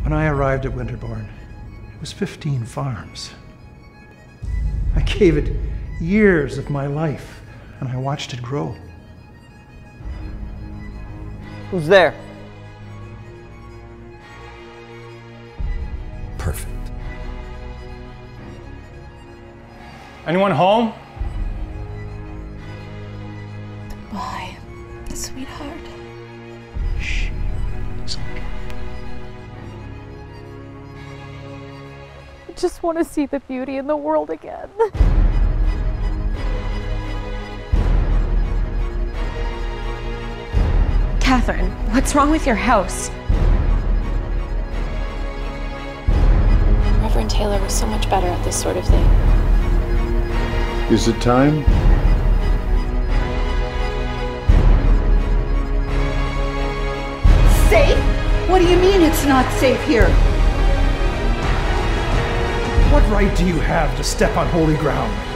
When I arrived at Winterbourne, it was 15 farms. I gave it years of my life, and I watched it grow. Who's there? Perfect. Anyone home? Bye, sweetheart. Shh. It's okay. I just want to see the beauty in the world again. Catherine, what's wrong with your house? Reverend Taylor was so much better at this sort of thing. Is it time? Safe? What do you mean it's not safe here? What right do you have to step on holy ground?